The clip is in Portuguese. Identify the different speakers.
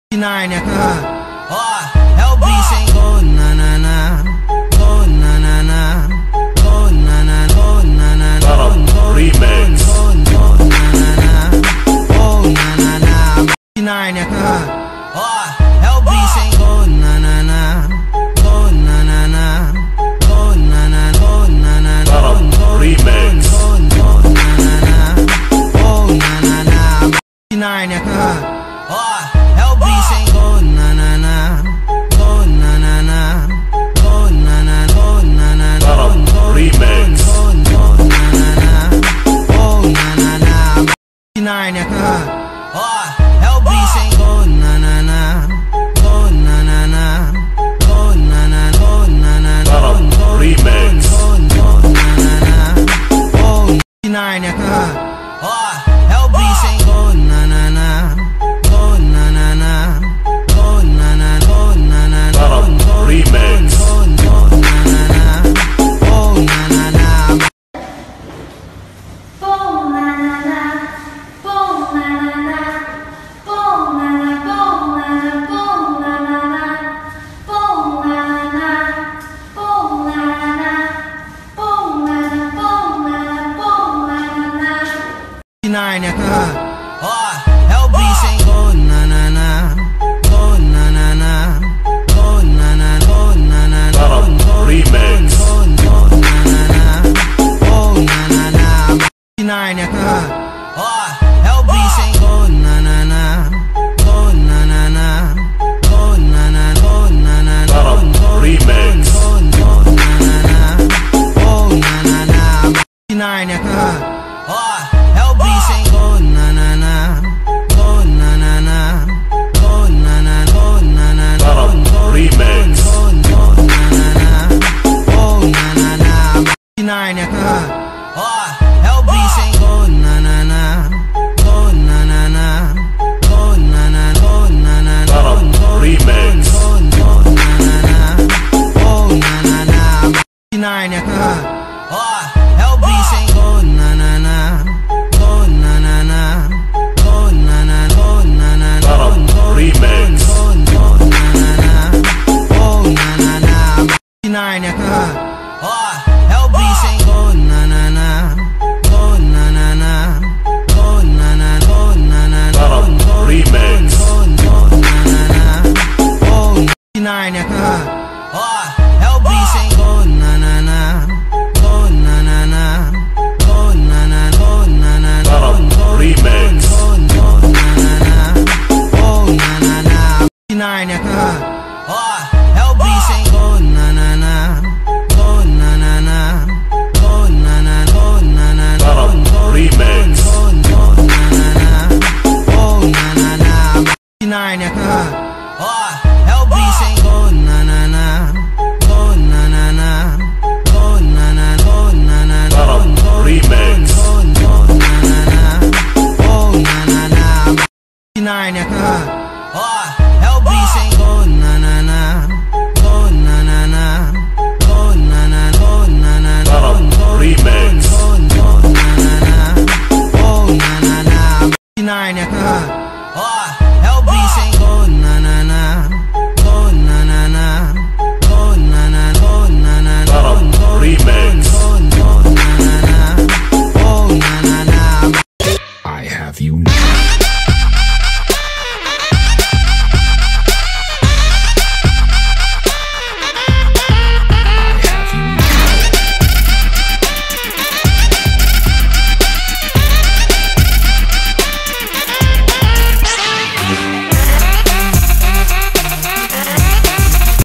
Speaker 1: Nine, LB saying go na na na, go na na na, go na na, go na na,
Speaker 2: Remix.
Speaker 1: go na na na, go na na na. Nine, LB saying go na na na, go na na na, go na na, go na na,
Speaker 2: Remix.
Speaker 1: go na na na, go na na na. Nine, LB saying go na na na, go na na na, go na na, go na na,
Speaker 2: Remix.
Speaker 1: go na na na, go na na na. Nine, LB saying go na na na, go na na na, go na na, go na na,
Speaker 2: Remix.
Speaker 1: go na na na, go. Nine, LB saying go na na na, go na na na, go na na, go na na,
Speaker 2: Remix.
Speaker 1: go na na na, go na na na. Nine, LB saying go na na na, go na na na, go na na, go na na,
Speaker 2: Remix.
Speaker 1: go na na na, go na na na. Nine, LB saying go na na na, go na na na, go na na, go na na,
Speaker 2: Remix.
Speaker 1: go na na na, go na na na. Nine, LB saying go na na na, go na na na, go na na, go na na,
Speaker 2: Remix.
Speaker 1: go na na na, go na na na. Nine, LB saying go na na na, go na na na, go na na, go na na,
Speaker 2: Remix.
Speaker 1: go na na na, go na na na. Nine, LB saying go na na na, go na na na, go na na, go na na,
Speaker 2: Remix.
Speaker 1: go na na na, go na na na. Nine, LB saying go na na na, go na na na, go na na, go na na,
Speaker 2: Remix.
Speaker 1: go na na na, go. Nine, LB saying go na na na, go na na na, go na na, go na na,
Speaker 2: Remix.
Speaker 1: go na na na, go na na na. Nine, LB saying go na na na, go na na na, go na na, go na na,
Speaker 2: Remix.
Speaker 1: go na na na, go na na na. Nine, LB saying go na na na, go na na na, go na na, go na na,
Speaker 2: Remix.
Speaker 1: go na na na, go na na na. Nine, LB saying go na na na, go na na na, go na na, go na na,
Speaker 2: Remix.
Speaker 1: go na na na, go na na na. Nine, LB saying go na na na, go na na na, go na na, go na na,
Speaker 2: Remix.
Speaker 1: go na na na, go na na na.
Speaker 3: I have you now.